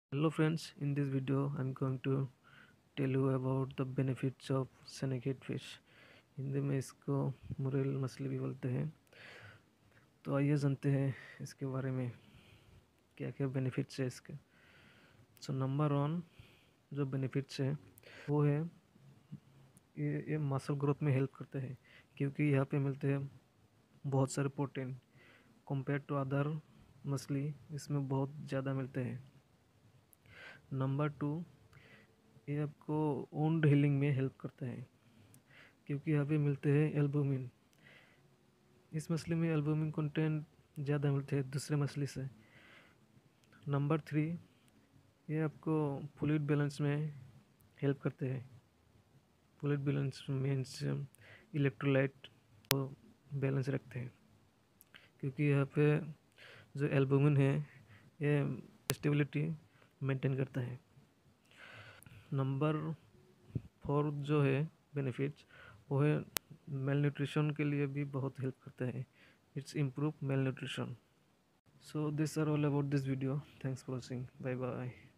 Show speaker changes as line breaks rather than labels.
Hello friends, in this video I'm going to tell you about the benefits of snake fish. Hindi में इसको murrel मछली भी बोलते हैं। तो आइए जानते हैं इसके बारे में क्या क्या बेनिफिट्स है इसके। सो नंबर वन जो बेनिफिट्स है वो है ये मसल ग्रोथ में हेल्प करते हैं, क्योंकि यहाँ पे मिलते हैं बहुत सारे प्रोटीन। कंपेयर टू अदर मछली इसमें बहुत ज़्यादा मिलते हैं। नंबर टू, ये आपको वुंड हीलिंग में हेल्प करते हैं, क्योंकि यहाँ पे मिलते हैं एल्बुमिन। इस मछली में एल्बुमिन कंटेंट ज़्यादा मिलते हैं दूसरे मछली से। नंबर थ्री, ये आपको फ्लूइड बैलेंस में हेल्प करते हैं। फ्लूइड बैलेंस मीन्स इलेक्ट्रोलाइट को बैलेंस रखते हैं, क्योंकि यहाँ पे जो एल्बुमिन है ये स्टेबिलिटी मेंटेन करता है। नंबर फोर जो है बेनिफिट्स वो है मेल न्यूट्रिशन के लिए भी बहुत हेल्प करता है। It's improve male nutrition. So these are all about this video. Thanks for watching. Bye bye.